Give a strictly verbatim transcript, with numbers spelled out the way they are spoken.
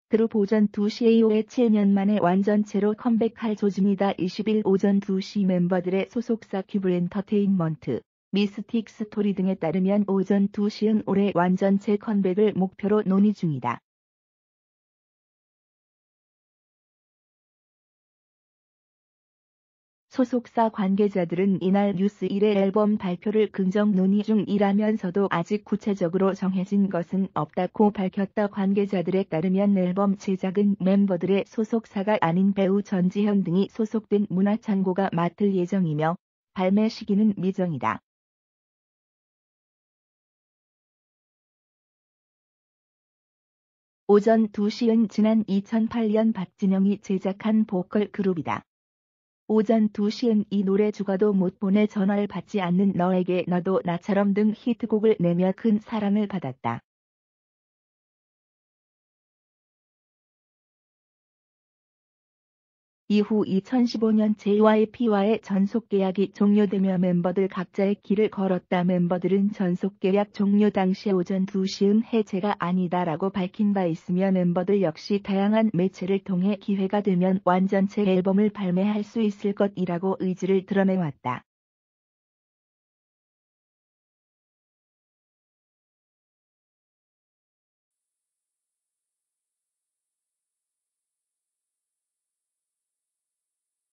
그룹 오전 두 시에 이후에 칠 년 만에 완전체로 컴백할 조짐이다. 이십일 오전 두 시 멤버들의 소속사 큐브 엔터테인먼트, 미스틱 스토리 등에 따르면 오전 두 시은 올해 완전체 컴백을 목표로 논의 중이다. 소속사 관계자들은 이날 뉴스일의 앨범 발표를 긍정 논의 중이라면서도 아직 구체적으로 정해진 것은 없다고 밝혔다. 관계자들에 따르면 앨범 제작은 멤버들의 소속사가 아닌 배우 전지현 등이 소속된 문화창고가 맡을 예정이며 발매 시기는 미정이다. 오전 두 시은 지난 이천팔 년 박진영이 제작한 보컬 그룹이다. 오전 두 시은 이 노래 죽어도 못 보내, 전화를 받지 않는 너에게, 너도 나처럼 등 히트곡을 내며 큰 사랑을 받았다. 이후 이천십오 년 제이와이피와의 전속계약이 종료되며 멤버들 각자의 길을 걸었다. 멤버들은 전속계약 종료 당시 오전 두 시은 해체가 아니다라고 밝힌 바 있으며 멤버들 역시 다양한 매체를 통해 기회가 되면 완전체 앨범을 발매할 수 있을 것이라고 의지를 드러내왔다.